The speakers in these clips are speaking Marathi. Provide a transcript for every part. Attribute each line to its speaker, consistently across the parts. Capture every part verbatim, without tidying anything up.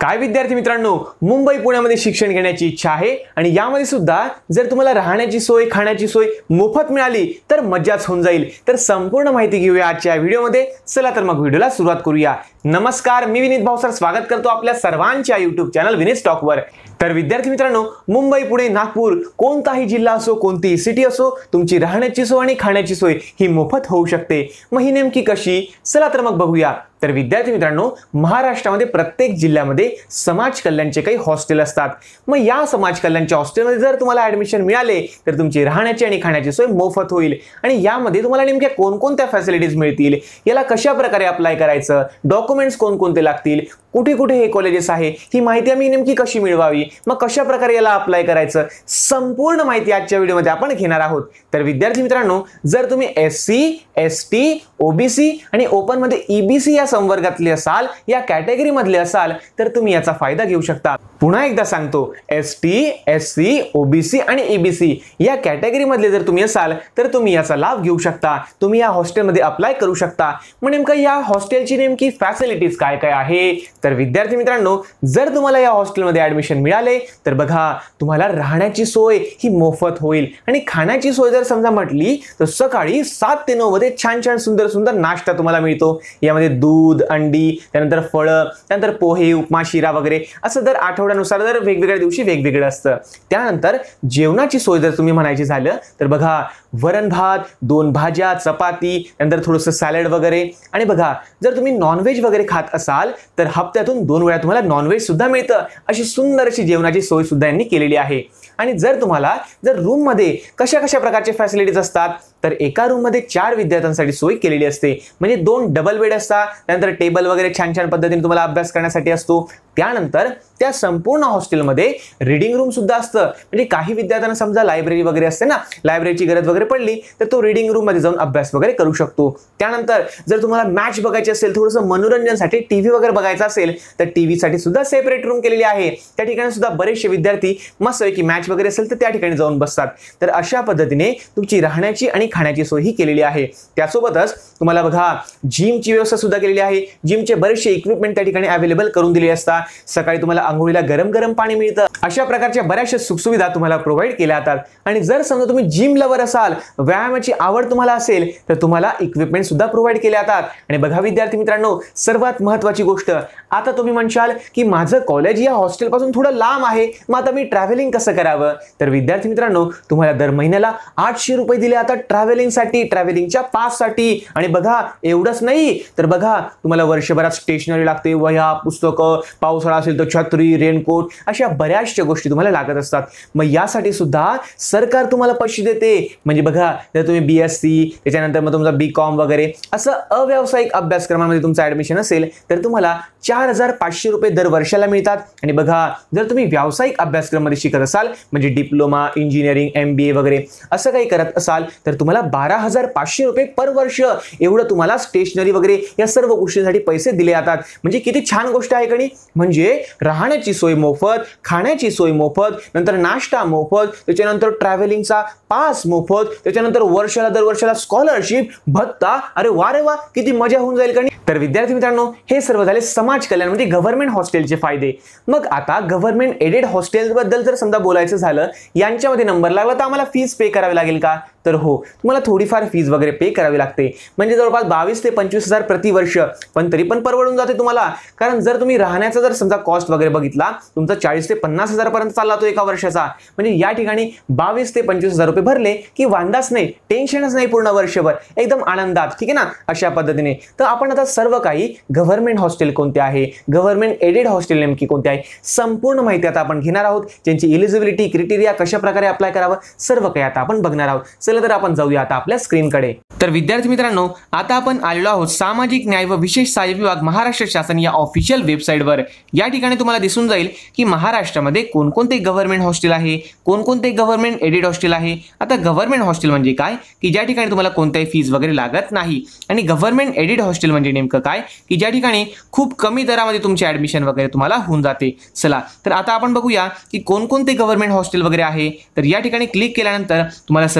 Speaker 1: काय विद्यार्थी मित्रांनो, मुंबई पुण्यामध्ये शिक्षण घेण्याची इच्छा आहे आणि यामध्ये सुद्धा जर तुम्हाला राहण्याची सोय खाण्याची सोय मोफत मिळाली तर मज्जाच होऊन जाईल। तर संपूर्ण माहिती घेऊया आजच्या व्हिडिओमध्ये। चला तर मग व्हिडिओला सुरुवात करूया। नमस्कार, मी विनीत भावसर स्वागत करतो आपल्या सर्वांच्या YouTube चॅनल विनीत स्टॉक वर। तर विद्यार्थी मित्रांनो, मुंबई पुणे नागपूर कोणताही जिल्हा असो कोणतीही सिटी असो, तुमची राहण्याची सोय आणि खाण्याची सोय ही मोफत होऊ शकते। मग ही नेमकी कशी, चला तर मग बघूया। तर विद्यार्थी मित्रांनो, महाराष्ट्रामध्ये प्रत्येक जिल्ह्यामध्ये समाज कल्याणचे काही हॉस्टेल असतात। मग या समाज कल्याणच्या हॉस्टेलमध्ये जर तुम्हाला ऍडमिशन मिळाले तर तुमची राहण्याची आणि खाण्याची सोय मोफत होईल। आणि यामध्ये तुम्हाला नेमक्या कोणकोणत्या फॅसिलिटीज मिळतील, याला कशा प्रकारे अप्लाय करायचं, डॉक्युमेंट्स कोणकोणते लागतील, कुठे कुठे हे कॉलेजेस आहे, ही माहिती आम्ही नेमकी कशी मिळवावी, मग कशा प्रकारे याला अप्लाय करायचं, संपूर्ण माहिती आजच्या व्हिडिओमध्ये आपण घेणार आहोत। तर विद्यार्थी मित्रांनो, जर तुम्ही एससी, एसटी, ओबीसी आणि ओपन मध्ये ईबीसी या संवर्गातले असाल, या कॅटेगरी मधले असाल, तर तुम्ही याचा फायदा घेऊ शकता। पुन्हा एकदा सांगतो, एसटी, एससी, ओबीसी आणि ईबीसी या कॅटेगरी मधले जर तुम्ही असाल तर तुम्ही याचा लाभ घेऊ शकता। तुम्ही या हॉस्टेलमध्ये अप्लाय करू शकता। मग नेमकं या हॉस्टेलची नेमकी फॅसिलिटीज काय काय आहे, तर विद्यार्थी मित्रांनो, जर तुम्हाला या हॉस्टेलमध्ये ऍडमिशन मिळाले तर बघा, तुम्हाला राहण्याची सोय ही मोफत होईल आणि खाण्याची सोय जर समजा म्हटली तर सकाळी सात ते नऊ मध्ये छान छान सुंदर सुंदर नाश्ता तुम्हाला मिळतो। यामध्ये दूध, अंडी, त्यानंतर फळं, त्यानंतर पोहे, उपमा, शिरा वगैरे असं दर आठवड्यानुसार दर वेगवेगळ्या दिवशी वेगवेगळं असतं। त्यानंतर जेवणाची सोय जर तुम्ही म्हणायची झालं तर बघा, वरण भात, दोन भाज्या, चपाती, नंतर थोडंसं सॅलड वगैरे। आणि बघा, जर तुम्ही नॉनव्हेज वगैरे खात असाल तर हप्त्यातून दोन वेळा तुम्हाला नॉनव्हेज सुद्धा मिळतं। अशी सुंदर अशी जेवणाची सोय सुद्धा यांनी केलेली आहे। आणि जर तुम्हाला जर रूम मध्ये कशा कशा प्रकारचे फॅसिलिटीज असतात, तर एका रूम मध्ये चार विद्यार्थ्यांसाठी सोय केलेली असते। म्हणजे दोन डबल बेड असतात, त्यानंतर टेबल वगैरे छान छान पद्धतीने तुम्हाला अभ्यास करण्यासाठी असतो। त्यानंतर त्या संपूर्ण हॉस्टेलमध्ये रीडिंग रूम सुद्धा असतं। म्हणजे काही विद्यार्थ्यांना समजा लायब्ररी वगैरे असते ना, लायब्ररीची गरज वगैरे पडली तर तो रीडिंग रूम मध्ये जाऊन अभ्यास वगैरे करू शकतो। त्यानंतर जर तुम्हाला मॅच बघायची असेल, थोडंसं मनोरंजनसाठी टीव्ही वगैरे बघायचा असेल तर टीव्ही साठी सुद्धा सेपरेट रूम केलेली आहे। त्या ठिकाणी सुद्धा बरेचसे विद्यार्थी मस्त आहे की मॅच वगैरे असेल तर त्या ठिकाणी जाऊन बसतात। तर अशा पद्धतीने तुमची राहण्याची आणि खाण्याची सोय ही केलेली आहे। त्यासोबतच तुम्हाला बघा, जिमची व्यवस्था सुद्धा केलेली आहे। जिमचे बरेचसे इक्विपमेंट त्या ठिकाणी अवेलेबल करून दिले असतात। सकाळी तुम्हाला आंघोळीला गरम गरम पाणी मिळतं। अशा प्रकारच्या बऱ्याचशा सुखसुविधा तुम्हाला प्रोव्हाइड केल्या जातात। आणि जर समजा तुम्ही जिम लवर असाल, व्यायामाची आवड तुम्हाला असेल, तर तुम्हाला इक्विपमेंट सुद्धा प्रोव्हाइड केले जातात। आणि बघा विद्यार्थी मित्रांनो, सर्वात महत्त्वाची गोष्ट, आता तुम्ही म्हणशाल की माझं कॉलेज या हॉस्टेल पासून थोडं लांब आहे, मग आता मी ट्रॅव्हलिंग कसं करावं, तर विद्यार्थी मित्रांनो, तुम्हाला दर महिन्याला आठशे रुपये दिले आता ट्रॅव्हलिंगसाठी, ट्रॅव्हलिंगच्या पाससाठी। आणि बघा, एवढंच नाही तर बघा, तुम्हाला वर्षभरात स्टेशनरी लागते, वह्या, पुस्तकं, पावसाळा असेल तर छत्री, रेनकोट, अशा बऱ्याचशा गोष्टी तुम्हाला लागत असतात। मग यासाठी सुद्धा सरकार तुम्हाला पैसे देते। म्हणजे बघा, जर तुम्ही बीएससी, त्याच्यानंतर मग तुमचा बी कॉम वगैरे असं अव्यावसायिक अभ्यासक्रमामध्ये तुमचं ऍडमिशन असेल तर तुम्हाला चार हजार पाचशे रुपये दर वर्षाला मिळतात। आणि बघा, जर तुम्ही व्यावसायिक अभ्यासक्रमामध्ये शिकत असाल, म्हणजे डिप्लोमा, इंजिनिअरिंग, एमबीए वगैरे असं काही करत असाल तर तुम्हाला बारा हजार पाचशे रुपये पर वर्ष एवढं तुम्हाला स्टेशनरी वगैरे या सर्व गोष्टींसाठी पैसे दिले जातात। म्हणजे किती छान गोष्ट आहे कणी। म्हणजे राहण्याची सोय मोफत, खाण्याची सोय मोफत, नंतर नाश्ता मोफत, त्याच्यानंतर ट्रॅव्हलिंगचा पास मोफत, त्याच्यानंतर वर्षाला दर वर्षाला स्कॉलरशिप, भत्ता। अरे वा रे वा, किती मजा होऊन जाईल कणी। तर विद्यार्थी मित्रांनो, हे सर्व झाले समाज कल्याण म्हणजे गव्हर्नमेंट हॉस्टेलचे फायदे। मग आता गव्हर्नमेंट एडेड हॉस्टेल बद्दल जर समजा बोलायचं झालं, यांच्यामध्ये नंबर लागला तर आम्हाला फीस पे करावी लागेल का, तर हो, तुम्हाला थोडीफार फीस वगैरे पे करावी लागते। म्हणजे जवळपास बावीस ते पंचवीस हजार प्रति वर्ष, पण तरी पण परवडून जाते तुम्हाला। कारण जर तुम्ही राहण्याचा जर समजा कॉस्ट वगैरे बघितला, तुमचा चाळीस ते पन्नास हजार पर्यंत चालला तो एका वर्षाचा। म्हणजे या ठिकाणी बावीस ते पंचवीस हजार रुपये भरले की वांदाच नाही, टेन्शनच नाही पूर्ण वर्षभर, एकदम आनंदात, ठीक आहे ना। अशा पद्धतीने तर आपण आता सर्व काही गव्हर्नमेंट हॉस्टेल कोणते आहे, गव्हर्नमेंट एडेड हॉस्टेल नेमकी कोणते आहे, संपूर्ण माहिती आता आपण घेणार आहोत। त्यांची एलिजिबिलिटी क्रायटेरिया कशा प्रकारे अप्लाय करावं, सर्व काही आता आपण बघणार आहोत। चला तर आपण जाऊया आता आपल्या स्क्रीनकडे। तर विद्यार्थी मित्रांनो, आता आपण आलेलो आहोत सामाजिक न्याय व विशेष सहाय्य विभाग महाराष्ट्र शासन या ऑफिशियल वेबसाईटवर। या ठिकाणी तुम्हाला दिसून जाईल की महाराष्ट्रामध्ये कोणकोणते गव्हर्नमेंट हॉस्टेल आहे, कोणकोणते गव्हर्नमेंट एडेड हॉस्टेल आहे। आता गव्हर्नमेंट हॉस्टेल म्हणजे काय, की ज्या ठिकाणी तुम्हाला कोणत्याही फीस वगैरे लागत नाही। आणि गव्हर्नमेंट एडेड हॉस्टेल म्हणजे नेमकं काय, की ज्या ठिकाणी खूप कमी दरामध्ये तुमचे ऍडमिशन वगैरे तुम्हाला होऊन जाते। चला तर आता आपण बघूया की कोणकोणते गव्हर्नमेंट हॉस्टेल वगैरे आहे। तर या ठिकाणी क्लिक केल्यानंतर तुम्हाला सर्वच्या सर्व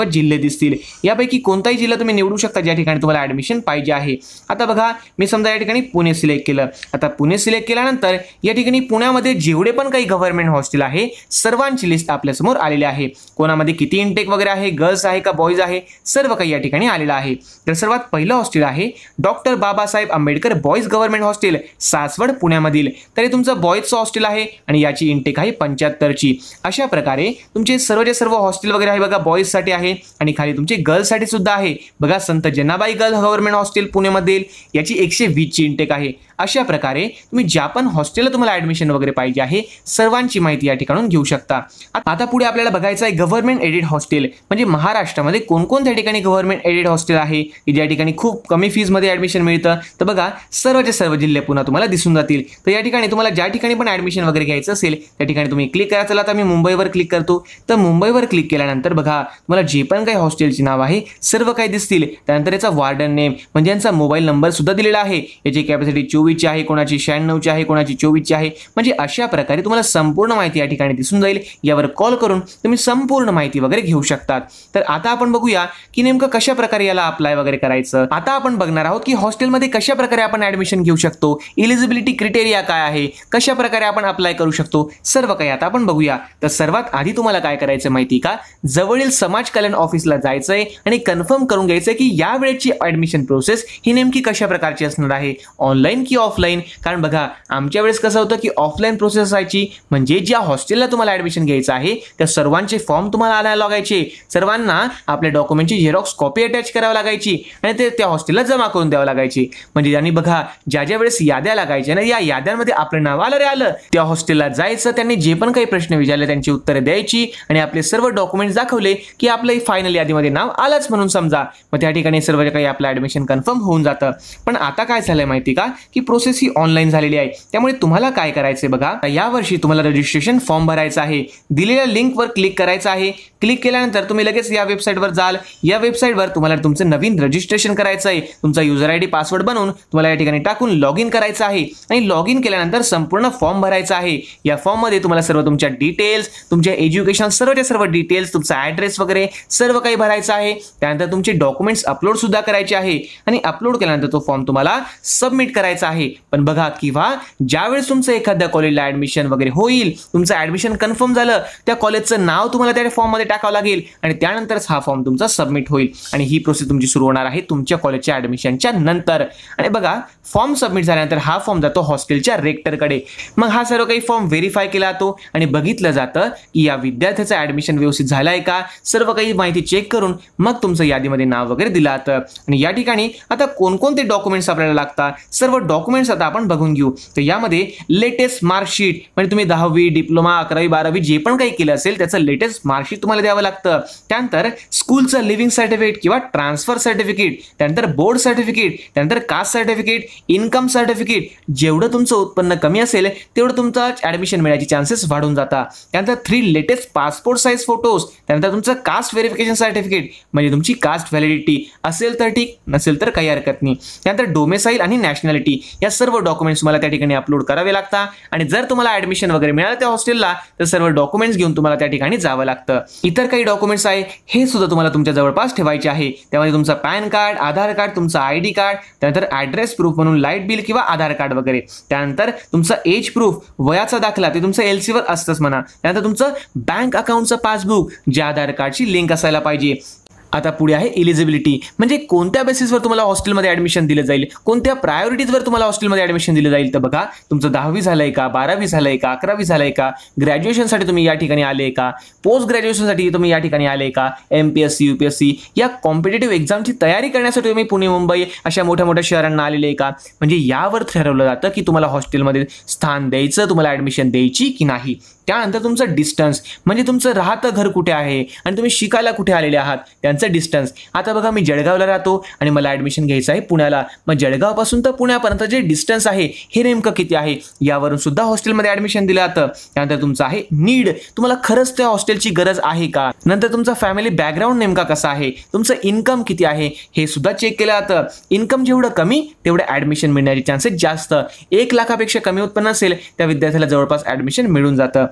Speaker 1: जिल्हे दिसतील, यापैकी कोणताही जिल्हा तुम्ही निवडू शकता ज्या ठिकाणी तुम्हाला ॲडमिशन पाहिजे आहे. आता बघा मी समजा या ठिकाणी पुणे सिलेक्ट केलं. आता पुणे सिलेक्ट केल्यानंतर या ठिकाणी पुण्यामध्ये जेवढे पण काही गव्हर्नमेंट हॉस्टेल आहे सर्वांची लिस्ट आपल्यासमोर आलेली आहे. कोणामध्ये किती इनटेक वगैरे आहे, गर्ल्स आहे का बॉईज आहे, सर्व काही या ठिकाणी आलेलं आहे. तर सर्वात पहिलं हॉस्टेल आहे doctor Babasaheb Ambedkar boys government hostel Saswad पुण्यामधील. तर हे तुमचं बॉईजचं हॉस्टेल आहे आणि याची इनटेक आहे पंच्याहत्तर ची. अशा प्रकारे तुमचे सर्वचे सर्व हॉस्टेल वगैरे आहे बघा बॉईजसाठी आहे आणि खाली तुमचे गर्ल्ससाठी सुद्धा आहे बघा. Sant Janabai girl government hostel पुणेमधील याची एकशे वीस ची इनटेक आहे. अशा प्रकारे तुम्ही ज्या पण हॉस्टेलला तुम्हाला ॲडमिशन वगैरे पाहिजे आहे सर्वांची माहिती या ठिकाणून घेऊ शकता. आता पुढे आपल्याला बघायचं आहे गव्हर्नमेंट एडेड हॉस्टेल म्हणजे महाराष्ट्रामध्ये कोणकोणत्या ठिकाणी गव्हर्नमेंट एडेड हॉस्टेल आहे की ज्या ठिकाणी खूप कमी फीजमध्ये ॲडमिशन मिळतं. तर बघा सर्वचे सर्व जिल्हे पुन्हा तुम्हाला दिसून जातील. तर या ठिकाणी तुम्हाला ज्या ठिकाणी पण ॲडमिशन वगैरे घ्यायचं असेल त्या ठिकाणी तुम्ही क्लिक करा. चला आता मी मुंबईवर क्लिक करतो. तर मुंबईवर क्लिक केल्यानंतर बघा तुम्हाला जे पण काही हॉस्टेलची नाव आहे सर्व काही दिसतील. त्यानंतर याचा वार्डन नेम म्हणजे यांचा मोबाईल नंबर सुद्धा दिलेला आहे. याची कॅपॅसिटी चोवीसची आहे, कोणाची शहाण्णव ची आहे, कोणाची चोवीस ची आहे. म्हणजे अशा प्रकारे तुम्हाला संपूर्ण माहिती या ठिकाणी दिसून जाईल. यावर कॉल करून तुम्ही संपूर्ण माहिती वगैरे घेऊ शकतात. तर आता आपण बघूया की नेमकं कशा प्रकारे याला अप्लाय वगैरे करायचं. आता आपण बघणार आहोत की हॉस्टेलमध्ये कशा प्रकारे आपण ॲडमिशन घेऊ शकतो, इलिजिबिलिटी क्रायटेरिया काय आहे, कशा प्रकारे आपण अप्लाय करू शकतो, सर्व काही आता आपण बघूया. तर सर्वात आधी तुम्हाला काय करायचं माहिती का, जवळील समाज कल्याण ऑफिसला जायचंय आणि कन्फर्म करून घ्यायचंय की या वेळेची ॲडमिशन प्रोसेस ही नेमकी कशा प्रकारची असणार आहे, ऑनलाईन की ऑफलाईन. कारण बघा आमच्या वेळेस कसं होतं की ऑफलाईन प्रोसेस असायची म्हणजे ज्या हॉस्टेलला तुम्हाला ॲडमिशन घ्यायचं आहे त्या सर्वांचे फॉर्म तुम्हाला आणायला लागायचे, सर्वांना आपल्या डॉक्युमेंटची झेरॉक्स कॉपी अटॅच करावी लागायची आणि ते त्या हॉस्टेलला जमा करून द्यावं लागायची. म्हणजे त्यांनी बघा ज्या ज्या वेळेस याद्या लागायच्या ना या याद्यांमध्ये आपलं नाव आलं रे आलं त्या हॉस्टेलला जायचं, त्यांनी जे पण काही प्रश्न विचारले त्यांची उत्तरे द्यायची आणि आपले सर्व डॉक्युमेंट्स दाखवले की आपलं फायनल यादीमध्ये नाव आलंच म्हणून समजा. मग त्या ठिकाणी सर्व काही आपलं ॲडमिशन कन्फर्म होऊन जातं. पण आता काय झालंय माहिती का की प्रोसेस ही ऑनलाईन झालेली आहे. त्यामुळे तुम्हाला काय करायचंय बघा, यावर्षी तुम्हाला रजिस्ट्रेशन फॉर्म भरायचा आहे. दिलेल्या लिंकवर क्लिक करायचं आहे. क्लिक केल्यानंतर तुम्ही लगेच या वेबसाईटवर जाल. या वेबसाईटवर तुम्हाला तुमचं नवीन रजिस्ट्रेशन करायचं आहे. तुमचा युजर आयडी पासवर्ड बनवून तुम्हाला या ठिकाणी टाकून लॉग इन करायचं आहे आणि लॉग इन केल्यानंतर संपूर्ण फॉर्म भरायचा आहे. या फॉर्म मध्ये तुम्हाला सर्व तुमच्या डिटेल्स, तुमच्या एज्युकेशन सर्वच्या सर्व डिटेल्स, तुमचा ऍड्रेस वगैरे सर्व काही भरायचं आहे. त्यानंतर तुमचे डॉक्युमेंट्स अपलोड सुद्धा करायचे आहे आणि अपलोड केल्यानंतर तो फॉर्म तुम्हाला सबमिट करायचा आहे. पण बघा किंवा ज्यावेळेस तुमचं एखाद्या कॉलेजला ऍडमिशन वगैरे होईल, तुमचं ऍडमिशन कन्फर्म झालं, त्या कॉलेजचं नाव तुम्हाला त्या फॉर्म मध्ये टाकावं लागेल आणि त्यानंतरच हा फॉर्म तुमचा सबमिट होईल आणि ही प्रोसेस तुमची सुरू होणार आहे तुमच्या कॉलेजच्या ऍडमिशनच्या नंतर. आणि बघा फॉर्म सबमिट झाल्यानंतर हा फॉर्म जातो हॉस्टेलच्या रेक्टरकडे. मग हा सर्व काही फॉर्म व्हेरीफाय केला जातो आणि बघितलं जातं की या विद्यार्थ्याचं ऍडमिशन व्यवस्थित झालंय का, सर्व काही माहिती चेक करून मग तुमचं यादीमध्ये नाव वगैरे दिलं जातं. आणि या ठिकाणी आता कोणकोणते डॉक्युमेंट्स आपल्याला लागतात सर्व डॉक्युमेंट्स आता आपण बघून घेऊ. तर यामध्ये लेटेस्ट मार्कशीट म्हणजे तुम्ही दहावी, डिप्लोमा, अकरावी, बारावी जे पण काही केलं असेल त्याचं लेटेस्ट मार्कशीट तुम्हाला द्यावं लागतं. त्यानंतर स्कूलचं लिव्हिंग सर्टिफिकेट किंवा ट्रान्सफर सर्टिफिकेट, त्यानंतर बोर्ड सर्टिफिकेट, त्यानंतर कास्ट सर्टिफिकेट, इन्कम सर्टिफिकेट. जेवढं तुमचं उत्पन्न कमी असेल तेवढं तुमचं ऍडमिशन मिळायचे चान्सेस वाढून जातात. त्यानंतर three latest passport size photos, त्यानंतर तुमचं कास्ट व्हेरिफिकेशन सर्टिफिकेट म्हणजे तुमची कास्ट व्हॅलिडिटी असेल तर ठीक, नसेल तर काही हरकत नाही. त्यानंतर डोमेसाईल आणि नॅशनॅलिटी या सर्व डॉक्युमेंट्स तुम्हाला त्या ठिकाणी अपलोड करावे लागतात. आणि जर तुम्हाला ऍडमिशन वगैरे मिळालं त्या हॉस्टेलला तर सर्व डॉक्युमेंट्स घेऊन तुम्हाला त्या ठिकाणी जावं लागतं. इतर काही डॉक्युमेंट्स आहे हे सुद्धा तुम्हाला तुमच्या जवळपास ठेवायचे आहे. त्यामध्ये तुमचं पॅन कार्ड, आधार कार्ड, तुमचं आयडी कार्ड, त्यानंतर ऍड्रेस प्रूफ म्हणून लाईट बिल किंवा आधार कार्ड वगैरे. त्यानंतर तुमचं एज प्रूफ, वयाचा दाखला ते तुमचं एलसीवर असतंच म्हणा. त्यानंतर तुमचं बँक अकाउंटचं पासबुक जे आधार कार्डची लिंक असायला पाहिजे. आता पुढे आहे इलिजिबिलिटी म्हणजे कोणत्या बेसिसवर तुम्हाला हॉस्टेलमध्ये ॲडमिशन दिलं जाईल, कोणत्या प्रायोरिटीजवर तुम्हाला हॉस्टेलमध्ये ॲडमिशन दिलं जाईल. तर बघा तुमचं दहावी झालंय का, बारावी झालंय का, अकरावी झालंय का, ग्रॅज्युएशनसाठी तुम्ही या ठिकाणी आले का, पोस्ट ग्रॅज्युएशनसाठी तुम्ही या ठिकाणी आले का, एमपीएससी, यूपीएससी या कॉम्पिटेटिव्ह एक्झामची तयारी करण्यासाठी तुम्ही पुणे, मुंबई अशा मोठ्या मोठ्या शहरांना आलेले का. म्हणजे यावर ठरवलं जातं की तुम्हाला हॉस्टेलमध्ये स्थान द्यायचं, तुम्हाला ॲडमिशन द्यायची की नाही. त्यानंतर तुमचं डिस्टन्स म्हणजे तुमचं राहतं घर कुठे आहे आणि तुम्ही शिकायला कुठे आलेले आहात त्यांचं डिस्टन्स. आता बघा मी जळगावला राहतो आणि मला ॲडमिशन घ्यायचं आहे पुण्याला, मग जळगावपासून तर पुण्यापर्यंत जे डिस्टन्स आहे हे नेमकं किती आहे यावरून सुद्धा हॉस्टेलमध्ये ॲडमिशन दिलं जातं. त्यानंतर तुमचं आहे नीड, तुम्हाला खरंच त्या हॉस्टेलची गरज आहे का. नंतर तुमचा फॅमिली बॅकग्राऊंड नेमका कसा आहे, तुमचं इन्कम किती आहे हे सुद्धा चेक केलं जातं. इन्कम जेवढं कमी तेवढं ॲडमिशन मिळण्याचे चान्सेस जास्त. एक लाखापेक्षा कमी उत्पन्न असेल त्या विद्यार्थ्याला जवळपास ॲडमिशन मिळून जातं.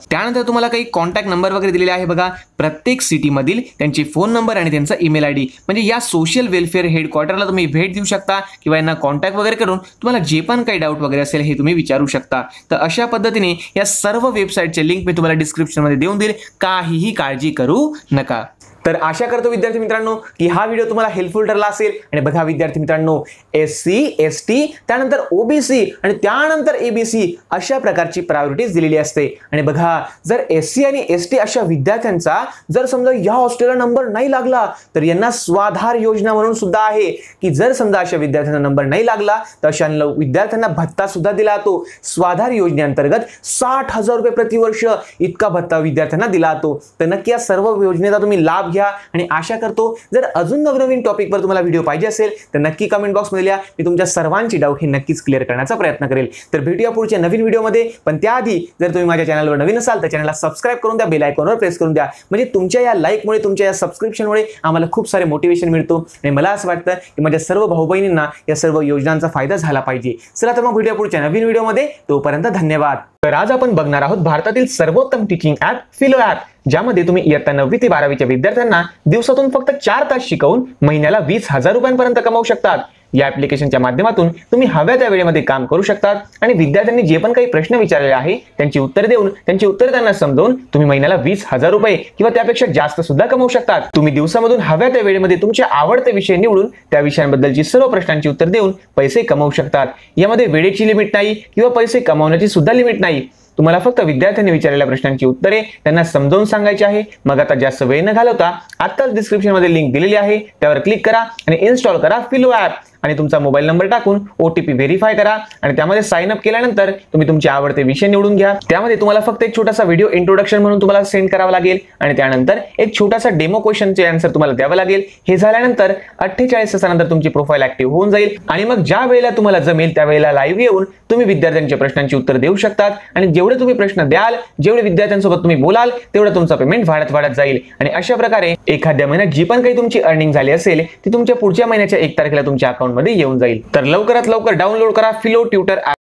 Speaker 1: त्यानंतर तुम्हाला काही कॉन्टॅक्ट नंबर वगैरे दिलेले आहे बघा, प्रत्येक सिटीमधील त्यांचे फोन नंबर आणि त्यांचा ईमेल आय डी, म्हणजे या सोशल वेलफेअर हेडक्वार्टरला तुम्ही भेट देऊ शकता किंवा यांना कॉन्टॅक्ट वगैरे करून तुम्हाला जे पण काही डाऊट वगैरे असेल हे तुम्ही विचारू शकता। तर अशा पद्धतीने या सर्व वेबसाईटचे लिंक मी तुम्हाला डिस्क्रिप्शनमध्ये देऊन देईल, काहीही काळजी करू नका। तर आशा करतो विद्यार्थी मित्रांनो की हा व्हिडिओ तुम्हाला हेल्पफुल ठरला असेल। आणि बघा विद्यार्थी मित्रांनो, एस सी एस टी त्यानंतर ओबीसी आणि त्यानंतर एबीसी अशा प्रकारची प्रायोरिटीज दिलेली असते। आणि बघा जर एस सी आणि एस टी अशा विद्यार्थ्यांचा जर समजा या हॉस्टेलला नंबर नाही लागला तर यांना स्वाधार योजना म्हणून सुद्धा आहे की जर समजा अशा विद्यार्थ्यांना नंबर नाही लागला तर अशा विद्यार्थ्यांना भत्ता सुद्धा दिला जातो। स्वाधार योजनेअंतर्गत साठ हजार रुपये प्रतिवर्ष इतका भत्ता विद्यार्थ्यांना दिला जातो। तर नक्की या सर्व योजनेचा तुम्ही लाभ घ्या। आणि आशा करतो जर अजून नवनवीन टॉपिक वर तुम्हाला व्हिडिओ पाहिजे असेल तर नक्की कमेंट बॉक्स मध्ये लिहा, मी तुमच्या सर्वांची डाऊट हे नक्कीच क्लिअर करण्याचा प्रयत्न करेल। तर भेटूया पुढच्या नवीन व्हिडिओमध्ये, पण त्याआधी जर तुम्ही माझ्या चॅनलवर नवीन असाल तर चॅनलला सबस्क्राइब करून द्या, बेल आयकॉनवर प्रेस करून द्या, म्हणजे तुमच्या या लाईकमुळे तुमच्या या सबस्क्रिप्शनमुळे आम्हाला खूप सारे मोटिवेशन मिळतो आणि मला असं वाटतं की माझ्या सर्व भाऊ बहिणींना या सर्व योजनांचा फायदा झाला पाहिजे। चला तर मग भेटूया पुढच्या नवीन व्हिडिओमध्ये, तोपर्यंत धन्यवाद। तर आज आपण बघणार आहोत भारतातील सर्वोत्तम टीचिंग ॲप फिलो ॲप, ज्यामध्ये तुम्ही इयत्ता नववी ते बारावीच्या विद्यार्थ्यांना दिवसातून फक्त चार तास शिकवून महिन्याला वीस हजार रुपयांपर्यंत कमावू शकतात। या ऍप्लिकेशनच्या माध्यमातून तुम्ही हव्या त्या वेळेमध्ये काम करू शकतात आणि विद्यार्थ्यांनी जे पण काही प्रश्न विचारलेले आहे त्यांची उत्तरे देऊन त्यांची उत्तरे त्यांना समजावून तुम्ही महिन्याला वीस हजार रुपये किंवा त्यापेक्षा जास्त सुद्धा कमवू शकतात। तुम्ही दिवसामधून हव्या त्या वेळेमध्ये तुमचे आवडते विषय निवडून त्या विषयांबद्दलची सर्व प्रश्नांची उत्तर देऊन पैसे कमवू शकतात। यामध्ये वेळेची लिमिट नाही किंवा पैसे कमावण्याची सुद्धा लिमिट नाही। तुम्हाला फक्त विद्यार्थ्यांनी विचारलेल्या प्रश्नांची उत्तरे त्यांना समजावून सांगायची आहे। मग आता जास्त वेळ न घालवता आत्ताच डिस्क्रिप्शन मध्ये लिंक दिलेली आहे, त्यावर क्लिक करा आणि इन्स्टॉल करा फिलो ॲप आणि तुमचा मोबाईल नंबर टाकून ओटीपी व्हेरीफाय करा आणि त्यामध्ये साइन अप केल्यानंतर तुम्ही तुमचे आवडते विषय निवडून घ्या। त्यामध्ये तुम्हाला फक्त एक छोटासा व्हिडिओ इंट्रोडक्शन म्हणून तुम्हाला सेंड करावा लागेल आणि त्यानंतर एक छोटासा डेमो क्वेश्चनचे आन्सर तुम्हाला द्यावं लागेल। हे झाल्यानंतर अठ्ठेचाळीस तासानंतर तुमची प्रोफाईल ऍक्टिव्ह होऊन जाईल आणि मग ज्या वेळेला तुम्हाला जमेल त्यावेळेला लाईव्ह येऊन तुम्ही विद्यार्थ्यांच्या प्रश्नांची उत्तर देऊ शकतात आणि जेवढे तुम्ही प्रश्न द्याल, जेवढे विद्यार्थ्यांसोबत तुम्ही बोलाल तेवढं तुमचं पेमेंट वाढत वाढत जाईल आणि अशा प्रकारे एखाद्या महिन्यात जी पण काही तुमची अर्निंग झाली असेल ती तुमच्या पुढच्या महिन्याच्या एक तारखेला तुमच्या अकाउंटमध्ये येऊन जाईल। तर लवकरात लवकर डाउनलोड करा फिलो ट्युटर ॲप।